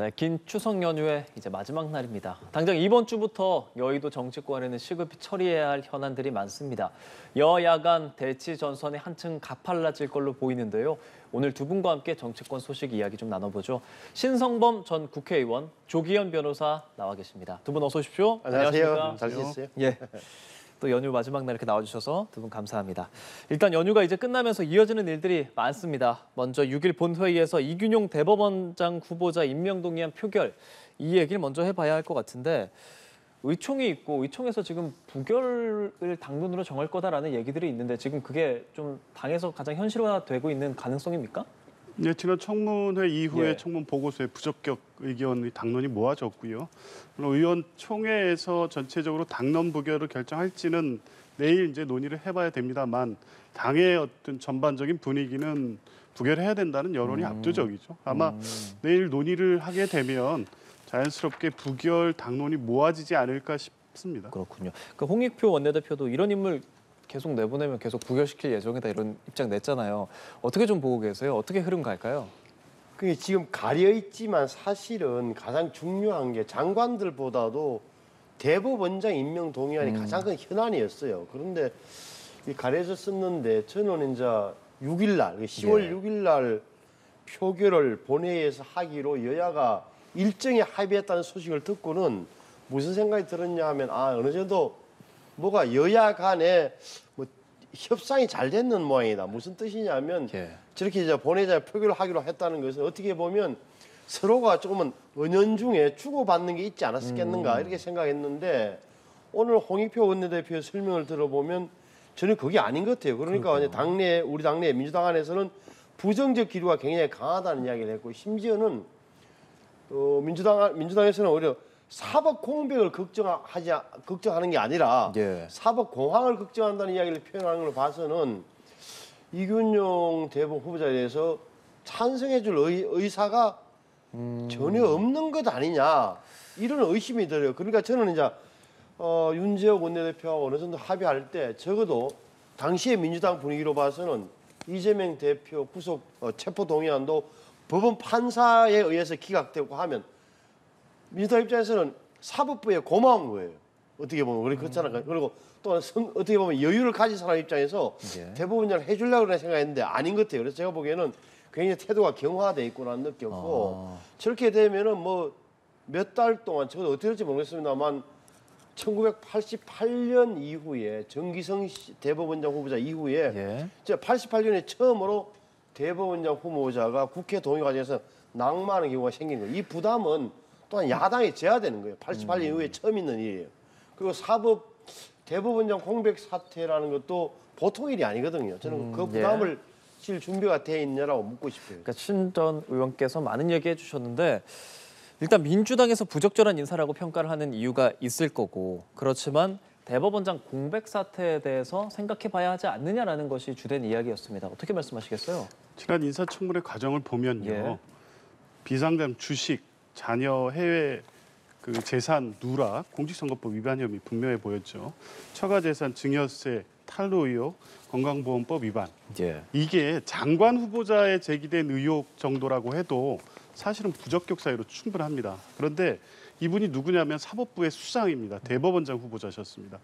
네, 긴 추석 연휴의 이제 마지막 날입니다. 당장 이번 주부터 여의도 정치권에는 시급히 처리해야 할 현안들이 많습니다. 여야 간 대치 전선이 한층 가팔라질 걸로 보이는데요. 오늘 두 분과 함께 정치권 소식 이야기 좀 나눠보죠. 신성범 전 국회의원, 조기현 변호사 나와 계십니다. 두 분 어서 오십시오. 안녕하세요. 잘 지냈어요? 예. 또 연휴 마지막 날 이렇게 나와주셔서 두 분 감사합니다. 일단 연휴가 이제 끝나면서 이어지는 일들이 많습니다. 먼저 6일 본회의에서 이균용 대법원장 후보자 임명동의안 표결, 이 얘기를 먼저 해봐야 할 것 같은데 의총이 있고 의총에서 지금 부결을 당론으로 정할 거다라는 얘기들이 있는데 지금 그게 좀 당에서 가장 현실화되고 있는 가능성입니까? 네, 지난 청문회 이후에 예. 청문 보고서에 부적격 의견이 당론이 모아졌고요. 물론 의원총회에서 전체적으로 당론 부결을 결정할지는 내일 이제 논의를 해봐야 됩니다만 당의 어떤 전반적인 분위기는 부결해야 된다는 여론이 압도적이죠. 아마 내일 논의를 하게 되면 자연스럽게 부결 당론이 모아지지 않을까 싶습니다. 그렇군요. 그 홍익표 원내대표도 이런 인물 계속 내보내면 계속 부결시킬 예정이다 이런 입장 냈잖아요. 어떻게 좀 보고 계세요? 어떻게 흐름 갈까요? 그게 지금 가려 있지만 사실은 가장 중요한 게 장관들보다도 대법원장 임명 동의안이 가장 큰 현안이었어요. 그런데 이 가려졌었는데 저는 이제 6일 날, 10월 예. 6일 날 표결을 본회의에서 하기로 여야가 일정에 합의했다는 소식을 듣고는 무슨 생각이 들었냐 하면 어느 정도 뭐가 여야 간에 뭐 협상이 잘 됐는 모양이다. 무슨 뜻이냐면 예. 저렇게 이제 본회의장에 표결을 하기로 했다는 것은 어떻게 보면 서로가 조금은 은연중에 주고받는 게 있지 않았겠는가 이렇게 생각했는데 오늘 홍익표 원내대표의 설명을 들어보면 저는 그게 아닌 것 같아요. 그러니까 이제 당내 우리 당내 민주당 안에서는 부정적 기류가 굉장히 강하다는 이야기를 했고 심지어는 민주당에서는 오히려 사법 공백을 걱정하는 게 아니라 예. 사법 공황을 걱정한다는 이야기를 표현하는 걸 봐서는 이균용 대법원 후보자에 대해서 찬성해줄 의사가 전혀 없는 것 아니냐 이런 의심이 들어요. 그러니까 저는 이제 윤재욱 원내대표하고 어느 정도 합의할 때 적어도 당시의 민주당 분위기로 봐서는 이재명 대표 구속 체포 동의안도 법원 판사에 의해서 기각되고 하면 민주당 입장에서는 사법부에 고마운 거예요. 어떻게 보면 그렇잖아요. 그리고 또 어떻게 보면 여유를 가진 사람 입장에서 예. 대법원장을 해주려고 생각했는데 아닌 것 같아요. 그래서 제가 보기에는 굉장히 태도가 경화돼 있구나 느꼈고 저렇게 되면은 뭐 몇 달 동안 저도 어떻게 될지 모르겠습니다만 1988년 이후에 정기성 대법원장 후보자 이후에 예. 제가 88년에 처음으로 대법원장 후보자가 국회 동의 과정에서 낙마하는 경우가 생기는 거예요. 이 부담은 또한 야당이 져야 되는 거예요. 88년 이후에 처음 있는 일이에요. 그리고 사법 대법원장 공백 사태라는 것도 보통 일이 아니거든요. 저는 그 부담을 질 준비가 돼 있냐라고 묻고 싶어요. 그러니까 신 전 의원께서 많은 얘기해 주셨는데 일단 민주당에서 부적절한 인사라고 평가를 하는 이유가 있을 거고 그렇지만 대법원장 공백 사태에 대해서 생각해봐야 하지 않느냐라는 것이 주된 이야기였습니다. 어떻게 말씀하시겠어요? 지난 인사청문회 과정을 보면요. 예. 비상장 주식, 자녀 해외 그 재산 누락, 공직선거법 위반 혐의 분명해 보였죠. 처가재산 증여세, 탈루 의혹, 건강보험법 위반. 예. 이게 장관 후보자에 제기된 의혹 정도라고 해도 사실은 부적격 사유로 충분합니다. 그런데 이분이 누구냐면 사법부의 수장입니다. 대법원장 후보자셨습니다.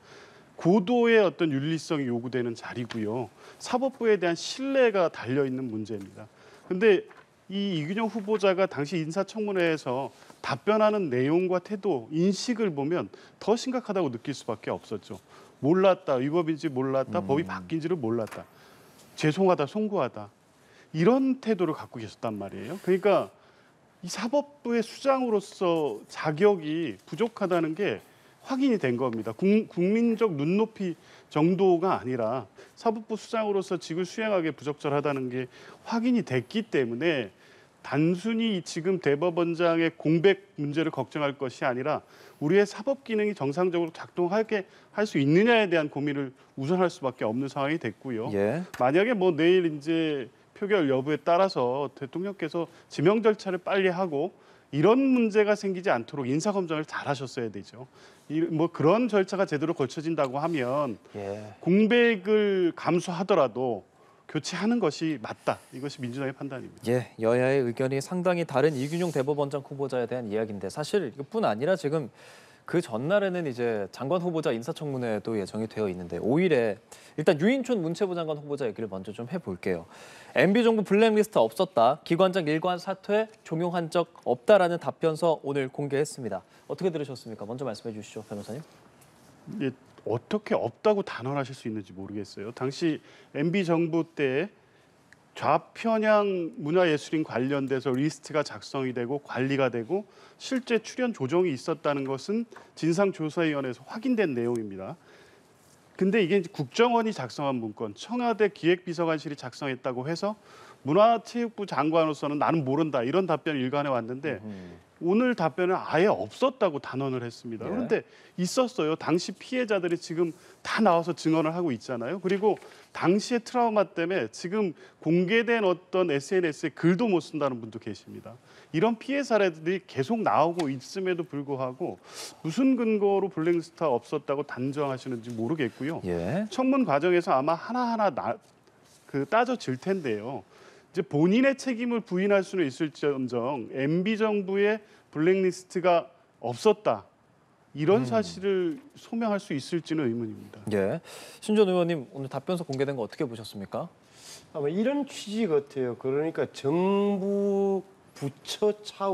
고도의 어떤 윤리성이 요구되는 자리고요. 사법부에 대한 신뢰가 달려있는 문제입니다. 그런데 이 이균용 후보자가 당시 인사청문회에서 답변하는 내용과 태도, 인식을 보면 더 심각하다고 느낄 수밖에 없었죠. 몰랐다, 위법인지 몰랐다, 법이 바뀐지를 몰랐다. 죄송하다, 송구하다. 이런 태도를 갖고 계셨단 말이에요. 그러니까 이 사법부의 수장으로서 자격이 부족하다는 게 확인이 된 겁니다. 국민적 눈높이 정도가 아니라 사법부 수장으로서 직을 수행하기에 부적절하다는 게 확인이 됐기 때문에 단순히 지금 대법원장의 공백 문제를 걱정할 것이 아니라 우리의 사법 기능이 정상적으로 작동하게 할 수 있느냐에 대한 고민을 우선할 수밖에 없는 상황이 됐고요. 예. 만약에 뭐 내일 이제 표결 여부에 따라서 대통령께서 지명 절차를 빨리 하고 이런 문제가 생기지 않도록 인사검증을 잘 하셨어야 되죠. 뭐 그런 절차가 제대로 거쳐진다고 하면 예. 공백을 감수하더라도 교체하는 것이 맞다. 이것이 민주당의 판단입니다. 예, 여야의 의견이 상당히 다른 이균용 대법원장 후보자에 대한 이야기인데 사실 이것뿐 아니라 지금 그 전날에는 이제 장관 후보자 인사청문회도 예정이 되어 있는데 5일에 일단 유인촌 문체부 장관 후보자 얘기를 먼저 좀 해볼게요. MB 정부 블랙리스트 없었다. 기관장 일관 사퇴 종용한 적 없다라는 답변서 오늘 공개했습니다. 어떻게 들으셨습니까? 먼저 말씀해 주시죠, 변호사님. 예, 어떻게 없다고 단언하실 수 있는지 모르겠어요. 당시 MB 정부 때 좌편향 문화예술인 관련돼서 리스트가 작성이 되고 관리가 되고 실제 출연 조정이 있었다는 것은 진상조사위원회에서 확인된 내용입니다. 근데 이게 이제 국정원이 작성한 문건, 청와대 기획비서관실이 작성했다고 해서 문화체육부 장관으로서는 나는 모른다 이런 답변을 일관해 왔는데 오늘 답변은 아예 없었다고 단언을 했습니다. 예. 그런데 있었어요. 당시 피해자들이 지금 다 나와서 증언을 하고 있잖아요. 그리고 당시의 트라우마 때문에 지금 공개된 어떤 SNS에 글도 못 쓴다는 분도 계십니다. 이런 피해 사례들이 계속 나오고 있음에도 불구하고 무슨 근거로 블랙리스트가 없었다고 단정하시는지 모르겠고요. 예. 청문 과정에서 아마 하나하나 따져질 텐데요. 이제 본인의 책임을 부인할 수는 있을지언정 MB 정부의 블랙리스트가 없었다. 이런 사실을 소명할 수 있을지는 의문입니다. 예. 신전 의원님 오늘 답변서 공개된 거 어떻게 보셨습니까? 아마 이런 취지 같아요. 그러니까 정부 부처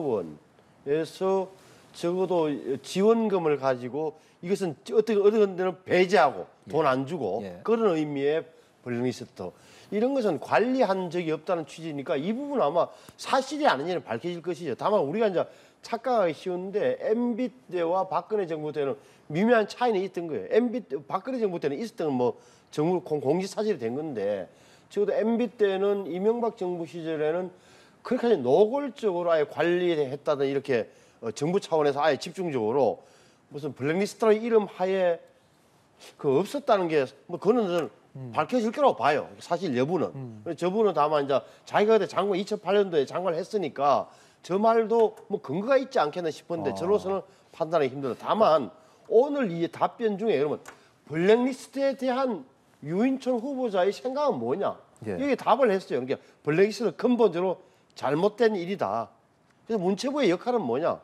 차원에서 적어도 지원금을 가지고 이것은 어떤 데는 배제하고 돈 안 주고 예. 그런 의미의 블랙리스트. 이런 것은 관리한 적이 없다는 취지니까 이 부분 아마 사실이 아닌지는 밝혀질 것이죠. 다만 우리가 이제 착각하기 쉬운데 MB 때와 박근혜 정부 때는 미묘한 차이는 있던 거예요. 박근혜 정부 때는 있었던 뭐 정부 공지사실이 된 건데 적어도 MB 때는 이명박 정부 시절에는 그렇게 노골적으로 아예 관리했다든 이렇게 정부 차원에서 아예 집중적으로 무슨 블랙리스트라는 이름 하에 그 없었다는 게 뭐 그거는 밝혀질 거라고 봐요. 사실 여부는. 저분은 다만 이제 자기가 그때 장관 2008년도에 장관을 했으니까 저 말도 뭐 근거가 있지 않겠나 싶은데 저로서는 판단하기 힘들다. 다만 오늘 이 답변 중에 여러분 블랙리스트에 대한 유인촌 후보자의 생각은 뭐냐? 예. 여기 답을 했어요. 그러니까 블랙리스트는 근본적으로 잘못된 일이다. 그래서 문체부의 역할은 뭐냐?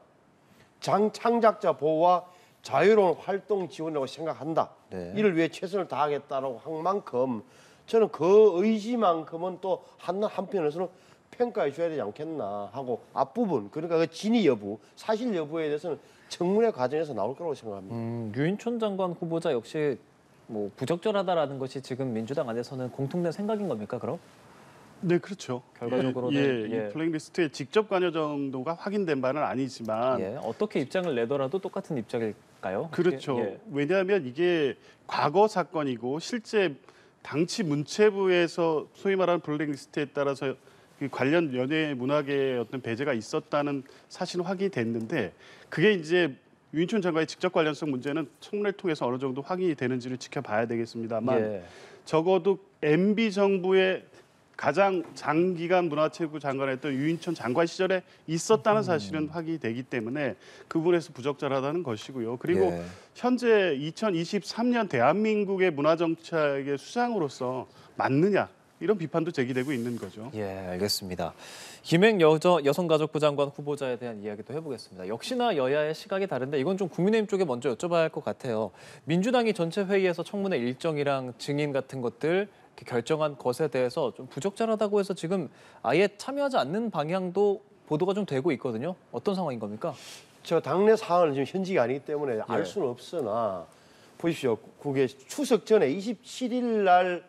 창작자 보호와 자유로운 활동 지원이라고 생각한다. 네. 이를 위해 최선을 다하겠다라고 한 만큼 저는 그 의지만큼은 또 한편에서는 평가해 줘야 되지 않겠나 하고 앞부분 그러니까 그 진위 여부, 사실 여부에 대해서는 청문회 과정에서 나올 거라고 생각합니다. 유인촌 장관 후보자 역시 뭐 부적절하다라는 것이 지금 민주당 안에서는 공통된 생각인 겁니까? 그럼? 네, 그렇죠. 결과적으로는 이 블랙리스트의 직접 관여 정도가 확인된 바는 아니지만 예. 어떻게 입장을 내더라도 똑같은 입장일까요? 그렇죠. 예. 왜냐하면 이게 과거 사건이고 실제 당시 문체부에서 소위 말하는 블랙리스트에 따라서 그 관련 연예 문화계의 어떤 배제가 있었다는 사실은 확인이 됐는데 그게 이제 유인촌 장관의 직접 관련성 문제는 청문회를 통해서 어느 정도 확인이 되는지를 지켜봐야 되겠습니다만 예. 적어도 MB 정부의 가장 장기간 문화체육부 장관했던 유인촌 장관 시절에 있었다는 사실은 확인이 되기 때문에 그 부분에서 부적절하다는 것이고요. 그리고 예. 현재 2023년 대한민국의 문화정책의 수장으로서 맞느냐 이런 비판도 제기되고 있는 거죠. 예, 알겠습니다. 김행 여성가족부 장관 후보자에 대한 이야기도 해보겠습니다. 역시나 여야의 시각이 다른데 이건 좀 국민의힘 쪽에 먼저 여쭤봐야 할 것 같아요. 민주당이 전체 회의에서 청문회 일정이랑 증인 같은 것들 이렇게 결정한 것에 대해서 좀 부적절하다고 해서 지금 아예 참여하지 않는 방향도 보도가 좀 되고 있거든요. 어떤 상황인 겁니까? 저 당내 사안은 지금 현직이 아니기 때문에 알 예. 수는 없으나 보십시오. 그게 추석 전에 27일 날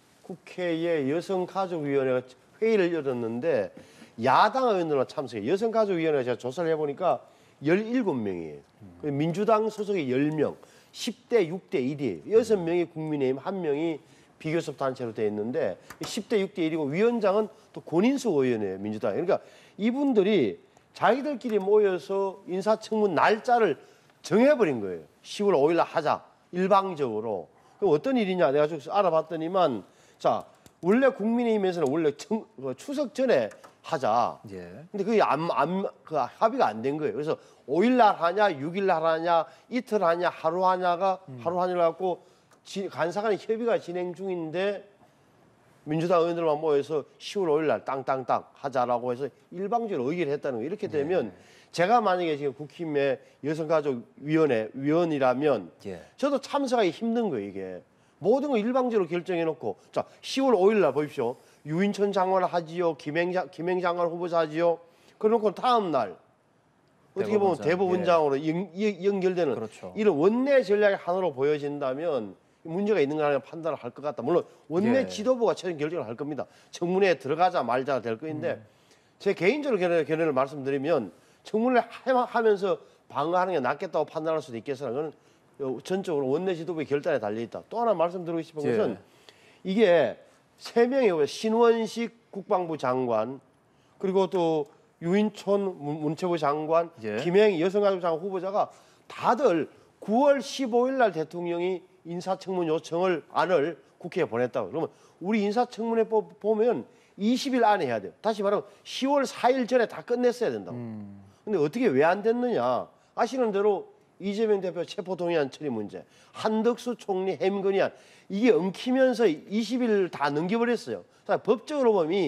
국회에 여성가족위원회가 회의를 열었는데 야당 의원들만 참석해요. 여성가족위원회가 제가 조사를 해보니까 17명이에요. 민주당 소속이 10명, 10대 6대 1이에요. 6명이 국민의힘, 1명이 비교섭 단체로 돼 있는데 10대 6대 1이고 위원장은 또 권인수 의원이에요. 민주당. 그러니까 이분들이 자기들끼리 모여서 인사청문 날짜를 정해버린 거예요. 10월 5일 날 하자. 일방적으로. 그럼 어떤 일이냐 내가 좀 알아봤더니만 자 원래 국민의힘에서는 원래 추석 전에 하자. 예. 근데 그게 그 합의가 안 된 거예요. 그래서 5일 날 하냐, 6일 날 하냐, 이틀 하냐, 하루 하냐가 하루 하냐 갖고 간사간의 협의가 진행 중인데 민주당 의원들만 모여서 10월 5일 날 땅땅땅 하자라고 해서 일방적으로 의결을 했다는 거. 이렇게 되면 제가 만약에 지금 국힘의 여성가족위원회 위원이라면 예. 저도 참석하기 힘든 거예요, 이게. 모든 걸 일방적으로 결정해놓고 자 10월 5일 날 보십시오. 유인천 장관 하지요. 김행 장관 후보자 하지요. 그러놓고 다음 날 어떻게 보면 대법원장으로 연결되는 그렇죠. 이런 원내 전략이 하나로 보여진다면 문제가 있는 거 아니냐 판단을 할 것 같다. 물론 원내 예. 지도부가 최종 결정을 할 겁니다. 청문회에 들어가자 말자 될 거인데 제 개인적으로 견해를 말씀드리면 청문회 하면서 방어하는 게 낫겠다고 판단할 수도 있겠으나 그건 전적으로 원내 지도부의 결단에 달려 있다. 또 하나 말씀드리고 싶은 것은 예. 이게 세 명이 신원식 국방부 장관 그리고 또 유인촌 문체부 장관, 예. 김행 여성가족 장관 후보자가 다들 9월 15일 날 대통령이 인사청문 요청을 안을 국회에 보냈다고. 그러면 우리 인사청문회 보면 20일 안에 해야 돼요. 다시 말하면 10월 4일 전에 다 끝냈어야 된다고. 근데 어떻게 왜 안 됐느냐? 아시는 대로 이재명 대표 체포동의안 처리 문제, 한덕수 총리 해임 건의안 이게 엉키면서 20일 다 넘겨버렸어요. 법적으로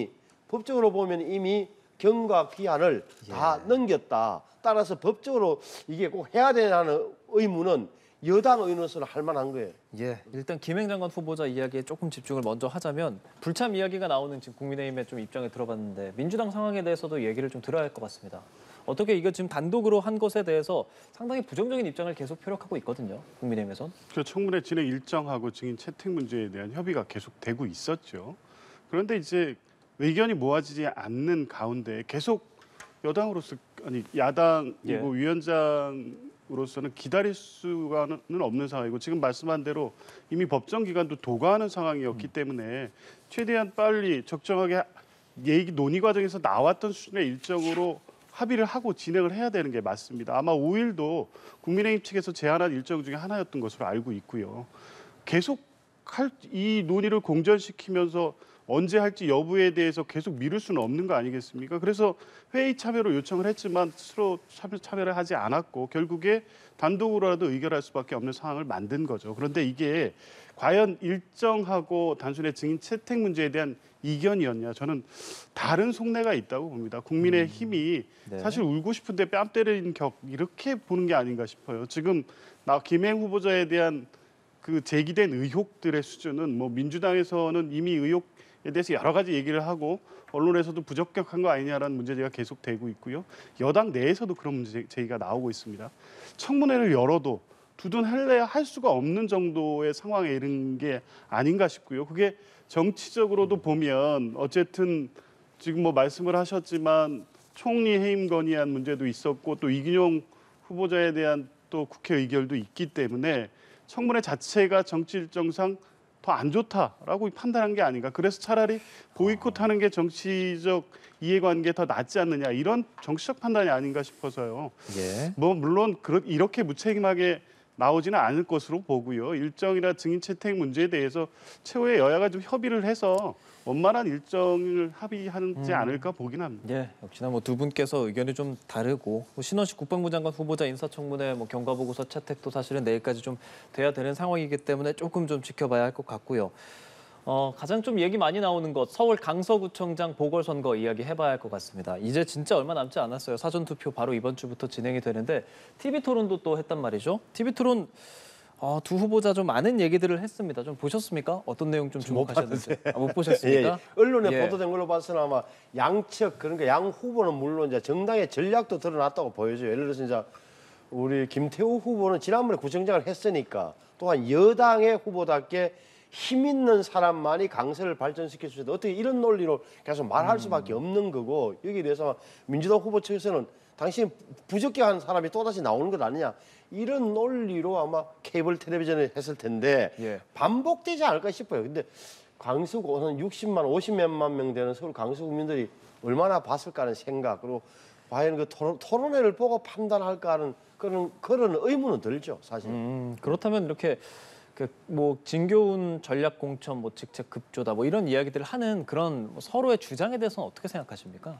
보면 이미 경과 기한을 다 넘겼다. 따라서 법적으로 이게 꼭 해야 되는 의무는 여당 의원으로서는 할 만한 거예요. 예, 일단 김행 장관 후보자 이야기에 조금 집중을 먼저 하자면 불참 이야기가 나오는 지금 국민의힘의 좀 입장을 들어봤는데 민주당 상황에 대해서도 얘기를 좀 들어야 할 것 같습니다. 어떻게 이거 지금 단독으로 한 것에 대해서 상당히 부정적인 입장을 계속 표력하고 있거든요. 국민의힘에선. 그 청문회 진행 일정하고 증인 채택 문제에 대한 협의가 계속되고 있었죠. 그런데 이제 의견이 모아지지 않는 가운데 계속 여당으로서 아니 야당 예. 위원장으로서는 기다릴 수가는 없는 상황이고 지금 말씀한 대로 이미 법정 기간도 도과하는 상황이었기 때문에 최대한 빨리 적정하게 얘기 논의 과정에서 나왔던 수준의 일정으로 합의를 하고 진행을 해야 되는 게 맞습니다. 아마 5일도 국민의힘 측에서 제안한 일정 중에 하나였던 것으로 알고 있고요. 계속 이 논의를 공전시키면서 언제 할지 여부에 대해서 계속 미룰 수는 없는 거 아니겠습니까? 그래서 회의 참여로 요청을 했지만 스스로 참여를 하지 않았고 결국에 단독으로라도 의결할 수밖에 없는 상황을 만든 거죠. 그런데 이게 과연 일정하고 단순히 증인 채택 문제에 대한 이견이었냐? 저는 다른 속내가 있다고 봅니다. 국민의 힘이 네. 사실 울고 싶은데 뺨 때리는 격 이렇게 보는 게 아닌가 싶어요. 지금 김행 후보자에 대한 그 제기된 의혹들의 수준은 뭐 민주당에서는 이미 의혹에 대해서 여러 가지 얘기를 하고 언론에서도 부적격한 거 아니냐라는 문제제기가 계속되고 있고요. 여당 내에서도 그런 문제 제기가 나오고 있습니다. 청문회를 열어도 두둔할래야 할 수가 없는 정도의 상황에 이른 게 아닌가 싶고요. 그게 정치적으로도 보면 어쨌든 지금 뭐 말씀을 하셨지만 총리 해임 건의안 문제도 있었고 또 이균용 후보자에 대한 또 국회 의결도 있기 때문에 청문회 자체가 정치 일정상 더 안 좋다라고 판단한 게 아닌가. 그래서 차라리 보이콧하는 게 정치적 이해관계에 더 낫지 않느냐 이런 정치적 판단이 아닌가 싶어서요. 예. 뭐 물론 이렇게 무책임하게 나오지는 않을 것으로 보고요. 일정이나 증인 채택 문제에 대해서 최후의 여야가 좀 협의를 해서 원만한 일정을 합의하지 않을까 보긴 합니다. 예, 역시나 뭐 두 분께서 의견이 좀 다르고 뭐 신원식 국방부 장관 후보자 인사청문회 뭐 경과보고서 채택도 사실은 내일까지 좀 돼야 되는 상황이기 때문에 조금 좀 지켜봐야 할 것 같고요. 가장 좀 얘기 많이 나오는 것 서울 강서구청장 보궐선거 이야기 해봐야 할 것 같습니다. 이제 진짜 얼마 남지 않았어요. 사전투표 바로 이번 주부터 진행이 되는데 TV토론도 또 했단 말이죠. TV토론 두 후보자 좀 많은 얘기들을 했습니다. 좀 보셨습니까? 어떤 내용 좀 주목하셨는지. 못 보셨습니까? 예. 언론에 예. 보도된 걸로 봐서는 아마 양측 그러니까 양 후보는 물론 이제 정당의 전략도 드러났다고 보여져요. 예를 들어서 이제 우리 김태우 후보는 지난번에 구청장을 했으니까 또한 여당의 후보답게 힘 있는 사람만이 강서를 발전시킬 수 있다. 어떻게 이런 논리로 계속 말할 수밖에 없는 거고 여기에 대해서 민주당 후보 측에서는 당신 부적격한 사람이 또다시 나오는 것 아니냐. 이런 논리로 아마 케이블 텔레비전을 했을 텐데 예. 반복되지 않을까 싶어요. 근데 강서구는 60만, 50몇만 명 되는 서울 강서 국민들이 얼마나 봤을까 하는 생각 그리고 과연 그 토론회를 보고 판단할까 하는 그런 의문은 들죠, 사실. 그렇다면 이렇게 뭐 진교훈 전략 공천 뭐 직책 급조다 뭐 이런 이야기들을 하는 그런 뭐 서로의 주장에 대해서는 어떻게 생각하십니까?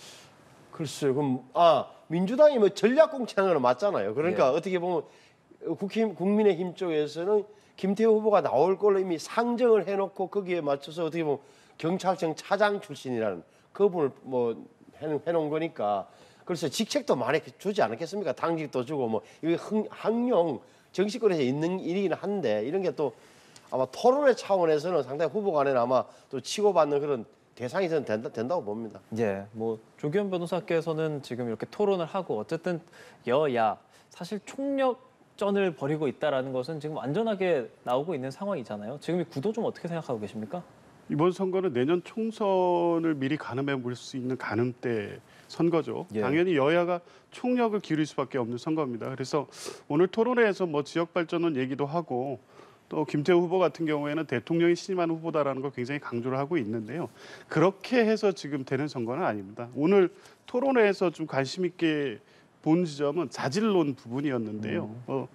글쎄요. 그럼 민주당이 뭐 전략 공천은 맞잖아요. 그러니까 예. 어떻게 보면 국민의힘 쪽에서는 김태호 후보가 나올 걸로 이미 상정을 해놓고 거기에 맞춰서 어떻게 보면 경찰청 차장 출신이라는 그분을 뭐 해놓은 거니까 그래서 직책도 많이 주지 않았겠습니까? 당직도 주고 뭐 이게 항용 정치권에서 있는 일이긴 한데 이런 게 또 아마 토론의 차원에서는 상당히 후보 간에는 아마 또 치고받는 그런 대상이 된다고 봅니다. 예, 뭐 조기현 변호사께서는 지금 이렇게 토론을 하고 어쨌든 여야 사실 총력전을 벌이고 있다라는 것은 지금 완전하게 나오고 있는 상황이잖아요. 지금 이 구도 좀 어떻게 생각하고 계십니까? 이번 선거는 내년 총선을 미리 가늠해 볼 수 있는 가늠대 선거죠. 예. 당연히 여야가 총력을 기울일 수밖에 없는 선거입니다. 그래서 오늘 토론회에서 뭐 지역 발전론 얘기도 하고 또 김태우 후보 같은 경우에는 대통령이 신임하는 후보다라는 걸 굉장히 강조를 하고 있는데요. 그렇게 해서 지금 되는 선거는 아닙니다. 오늘 토론회에서 좀 관심 있게 본 지점은 자질론 부분이었는데요.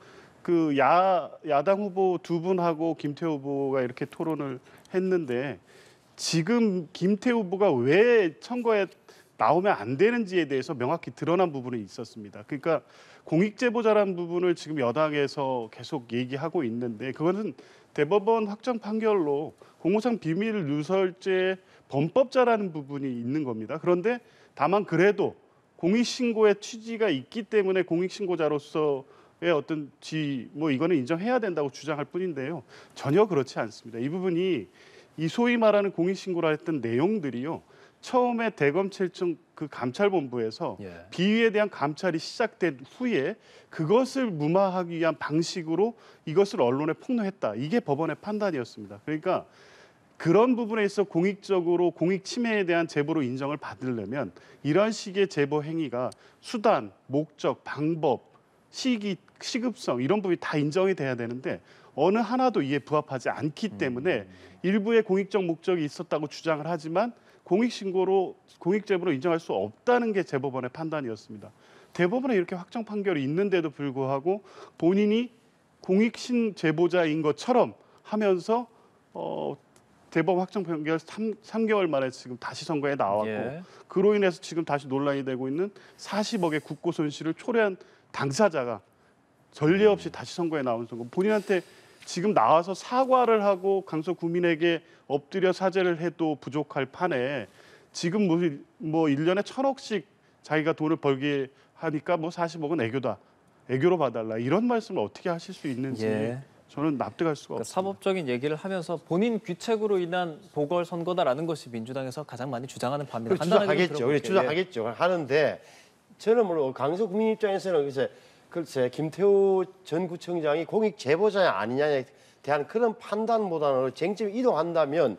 그 야당 후보 두 분하고 김태우 후보가 이렇게 토론을 했는데 지금 김태우 후보가 왜 선거에 나오면 안 되는지에 대해서 명확히 드러난 부분이 있었습니다. 그러니까 공익제보자라는 부분을 지금 여당에서 계속 얘기하고 있는데 그것은 대법원 확정 판결로 공무상 비밀 누설죄 범법자라는 부분이 있는 겁니다. 그런데 다만 그래도 공익신고의 취지가 있기 때문에 공익신고자로서의 어떤 뭐 이거는 인정해야 된다고 주장할 뿐인데요. 전혀 그렇지 않습니다. 이 부분이 이 소위 말하는 공익신고라 했던 내용들이요. 처음에 대검찰청 그 감찰본부에서 예. 비위에 대한 감찰이 시작된 후에 그것을 무마하기 위한 방식으로 이것을 언론에 폭로했다. 이게 법원의 판단이었습니다. 그러니까 그런 부분에 있어 공익적으로 공익 침해에 대한 제보로 인정을 받으려면 이런 식의 제보 행위가 수단, 목적, 방법, 시기, 시급성 이런 부분이 다 인정이 돼야 되는데 어느 하나도 이에 부합하지 않기 때문에 일부의 공익적 목적이 있었다고 주장을 하지만 공익신고로 공익제보로 인정할 수 없다는 게 대법원의 판단이었습니다. 대법원에 이렇게 확정 판결이 있는데도 불구하고 본인이 공익신 제보자인 것처럼 하면서 대법원 확정 판결 3개월 만에 지금 다시 선거에 나왔고 예. 그로 인해서 지금 다시 논란이 되고 있는 40억의 국고 손실을 초래한 당사자가 전례 없이 다시 선거에 나온 선거 본인한테 지금 나와서 사과를 하고 강서구민에게 엎드려 사죄를 해도 부족할 판에 지금 뭐 1년에 1,000억씩 자기가 돈을 벌게 하니까 뭐 40억은 애교다. 애교로 봐달라. 이런 말씀을 어떻게 하실 수 있는지 예. 저는 납득할 수가 그러니까 없습니다. 사법적인 얘기를 하면서 본인 귀책으로 인한 보궐선거다라는 것이 민주당에서 가장 많이 주장하는 바입니다. 주장하겠죠. 그래, 주장하겠죠. 하는데 저는 물론 강서 국민 입장에서는 글쎄 김태우 전 구청장이 공익 제보자 아니냐에 대한 그런 판단보다는 쟁점이 이동한다면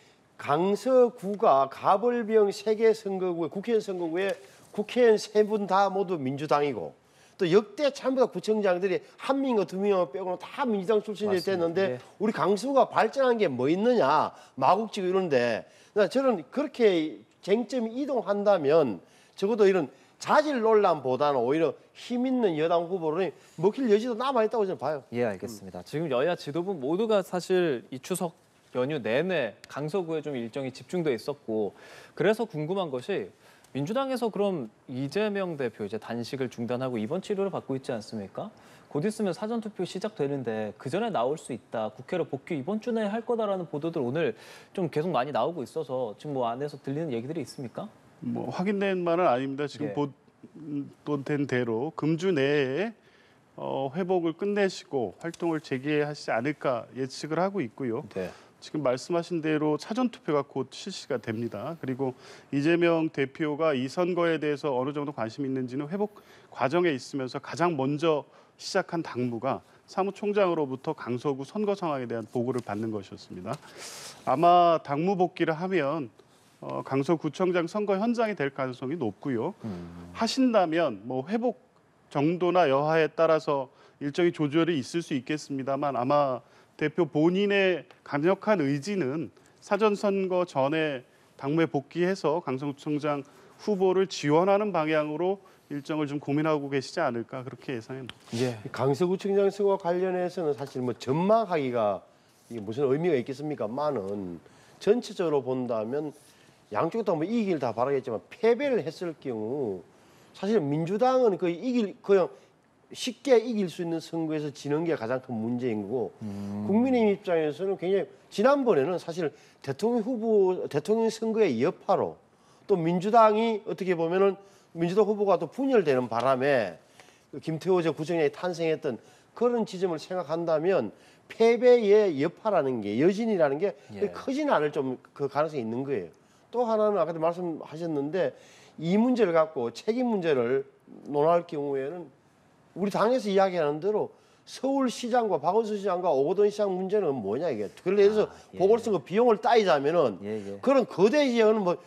강서구가 가벌병 3개 선거구에 국회의원 선거구에 국회의원 3분 다 모두 민주당이고 또 역대 참가 구청장들이 한 명과 두 명 빼고는 다 민주당 출신이 됐는데 네. 우리 강서구가 발전한 게 뭐 있느냐 마국지구 이런데 저는 그렇게 쟁점이 이동한다면 적어도 이런 자질 논란보다는 오히려 힘 있는 여당 후보를 먹힐 여지도 남아있다고 저는 봐요. 예, 알겠습니다. 지금 여야 지도부 모두가 사실 이 추석 연휴 내내 강서구에 좀 일정이 집중돼 있었고 그래서 궁금한 것이 민주당에서 그럼 이재명 대표 이제 단식을 중단하고 입원 치료를 받고 있지 않습니까? 곧 있으면 사전투표 시작되는데 그 전에 나올 수 있다. 국회로 복귀 이번 주 내에 할 거다라는 보도들 오늘 좀 계속 많이 나오고 있어서 지금 뭐 안에서 들리는 얘기들이 있습니까? 뭐 확인된 말은 아닙니다. 지금 예. 보도된 대로 금주 내에 회복을 끝내시고 활동을 재개하시지 않을까 예측을 하고 있고요. 네. 지금 말씀하신 대로 사전투표가 곧 실시가 됩니다. 그리고 이재명 대표가 이 선거에 대해서 어느 정도 관심이 있는지는 회복 과정에 있으면서 가장 먼저 시작한 당무가 사무총장으로부터 강서구 선거 상황에 대한 보고를 받는 것이었습니다. 아마 당무 복귀를 하면 강서구청장 선거 현장이 될 가능성이 높고요. 하신다면 뭐 회복 정도나 여하에 따라서 일정이 조절이 있을 수 있겠습니다만 아마 대표 본인의 강력한 의지는 사전 선거 전에 당무에 복귀해서 강서구청장 후보를 지원하는 방향으로 일정을 좀 고민하고 계시지 않을까 그렇게 예상합니다. 예. 강서구청장 선거와 관련해서는 사실 뭐 전망하기가 이게 무슨 의미가 있겠습니까만은 전체적으로 본다면 양쪽 다 뭐 이기길 다 바라겠지만 패배를 했을 경우 사실 민주당은 그냥 쉽게 이길 수 있는 선거에서 지는 게 가장 큰 문제인 거고 국민의힘 입장에서는 굉장히 지난번에는 사실 대통령 선거의 여파로 또 민주당이 어떻게 보면은 민주당 후보가 또 분열되는 바람에 김태호 전 구청장이 탄생했던 그런 지점을 생각한다면 패배의 여파라는 게 여진이라는 게 예. 크지는 않을 좀 그 가능성이 있는 거예요. 또 하나는 아까도 말씀하셨는데 이 문제를 갖고 책임 문제를 논할 경우에는 우리 당에서 이야기하는 대로 서울시장과 박원순 시장과 오거돈 시장 문제는 뭐냐 이게. 그래서 예. 보궐선거 비용을 따지자면은 예. 그런 거대 지역은 뭐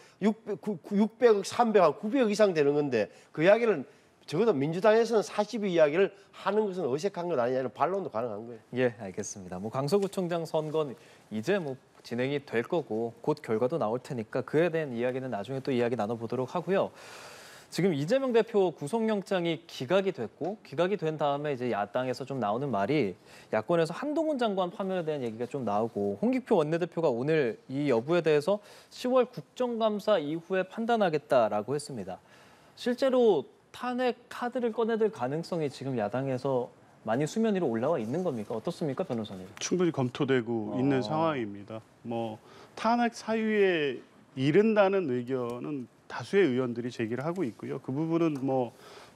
600억, 300억, 900억 이상 되는 건데 그 이야기를 적어도 민주당에서는 40의 이야기를 하는 것은 어색한 것 아니냐는 반론도 가능한 거예요. 예, 알겠습니다. 뭐 강서구청장 선거는 이제 뭐 진행이 될 거고 곧 결과도 나올 테니까 그에 대한 이야기는 나중에 또 이야기 나눠보도록 하고요. 지금 이재명 대표 구속영장이 기각이 됐고 기각이 된 다음에 이제 야당에서 좀 나오는 말이 야권에서 한동훈 장관 파면에 대한 얘기가 좀 나오고 홍익표 원내대표가 오늘 이 여부에 대해서 10월 국정감사 이후에 판단하겠다라고 했습니다. 실제로 탄핵 카드를 꺼내들 가능성이 지금 야당에서 많이 수면 위로 올라와 있는 겁니까? 어떻습니까, 변호사님? 충분히 검토되고 있는 상황입니다. 뭐 탄핵 사유에 이른다는 의견은 다수의 의원들이 제기를 하고 있고요. 그 부분은 뭐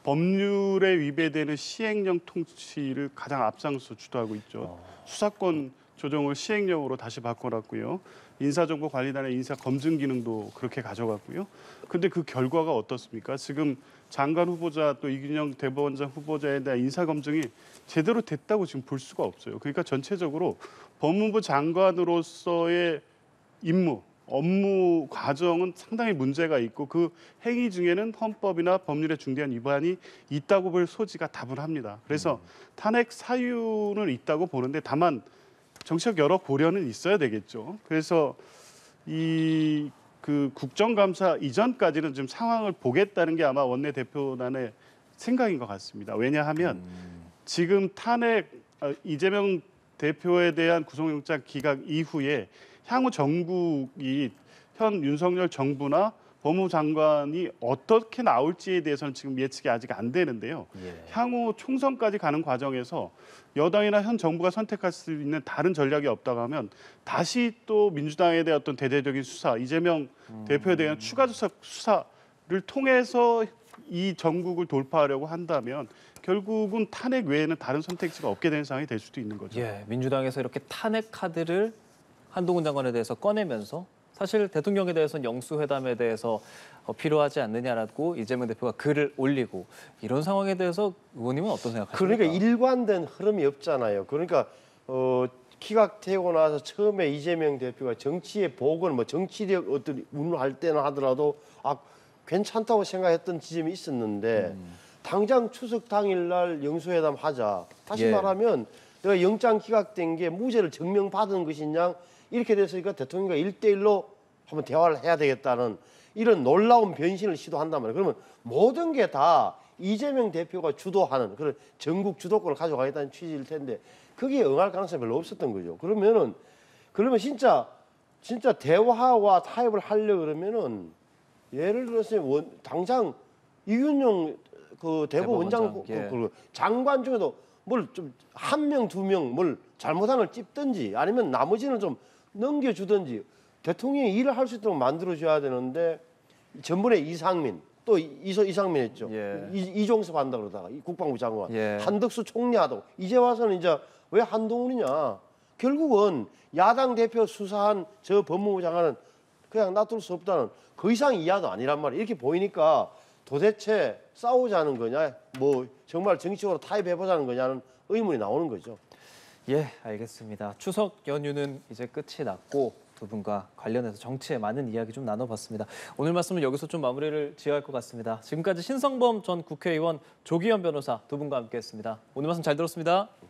법률에 위배되는 시행령 통치를 가장 앞장서 주도하고 있죠. 수사권 조정을 시행령으로 다시 바꿔놨고요. 인사정보관리단의 인사 검증 기능도 그렇게 가져갔고요. 근데 그 결과가 어떻습니까? 지금 장관 후보자 또 이균영 대법원장 후보자에 대한 인사 검증이 제대로 됐다고 지금 볼 수가 없어요. 그러니까 전체적으로 법무부 장관으로서의 임무, 업무 과정은 상당히 문제가 있고 그 행위 중에는 헌법이나 법률에 중대한 위반이 있다고 볼 소지가 다분합니다. 그래서 탄핵 사유는 있다고 보는데 다만 정치적 여러 고려는 있어야 되겠죠. 그래서 이 그 국정감사 이전까지는 좀 상황을 보겠다는 게 아마 원내대표단의 생각인 것 같습니다. 왜냐하면 지금 이재명 대표에 대한 구속영장 기각 이후에 향후 정국이 현 윤석열 정부나 법무부 장관이 어떻게 나올지에 대해서는 지금 예측이 아직 안 되는데요. 예. 향후 총선까지 가는 과정에서 여당이나 현 정부가 선택할 수 있는 다른 전략이 없다고 하면 다시 또 민주당에 대한 어떤 대대적인 수사, 이재명 대표에 대한 추가 수사를 통해서 이 정국을 돌파하려고 한다면 결국은 탄핵 외에는 다른 선택지가 없게 되는 상황이 될 수도 있는 거죠. 예, 민주당에서 이렇게 탄핵 카드를 한동훈 장관에 대해서 꺼내면서 사실 대통령에 대해서는 영수회담에 대해서 필요하지 않느냐라고 이재명 대표가 글을 올리고 이런 상황에 대해서 의원님은 어떤 생각하십니까? 그러니까 일관된 흐름이 없잖아요. 그러니까 기각되고 나서 처음에 이재명 대표가 정치의 복원, 뭐 정치력 어떤 운운할 때는 하더라도 괜찮다고 생각했던 지점이 있었는데 당장 추석 당일날 영수회담 하자. 다시 예. 말하면 내가 영장 기각된 게 무죄를 증명받은 것이냐 이렇게 됐으니까 대통령과 1대1로 한번 대화를 해야 되겠다는 이런 놀라운 변신을 시도한단 말이에요. 그러면 모든 게 다 이재명 대표가 주도하는 그런 전국 주도권을 가져가겠다는 취지일 텐데 거기에 응할 가능성이 별로 없었던 거죠. 그러면 진짜 대화와 타협을 하려 그러면은 예를 들어서 당장 이균용 그 대법원장 예. 그 장관 중에도 뭘 좀 한 명, 두 명 뭘 잘못한 걸 찝든지 아니면 나머지는 좀 넘겨주든지 대통령이 일을 할 수 있도록 만들어줘야 되는데 전번에 이상민 또 이상민 했죠. 예. 이종섭 한다 그러다가 국방부 장관 예. 한덕수 총리하다고 이제 와서는 이제 왜 한동훈이냐. 결국은 야당 대표 수사한 저 법무부 장관은 그냥 놔둘 수 없다는 그 이상 이하도 아니란 말이에요. 이렇게 보이니까 도대체 싸우자는 거냐 뭐 정말 정치적으로 타협해보자는 거냐는 의문이 나오는 거죠. 예, 알겠습니다. 추석 연휴는 이제 끝이 났고 두 분과 관련해서 정치에 많은 이야기 좀 나눠봤습니다. 오늘 말씀은 여기서 좀 마무리를 지어야 할 것 같습니다. 지금까지 신성범 전 국회의원, 조기현 변호사 두 분과 함께했습니다. 오늘 말씀 잘 들었습니다.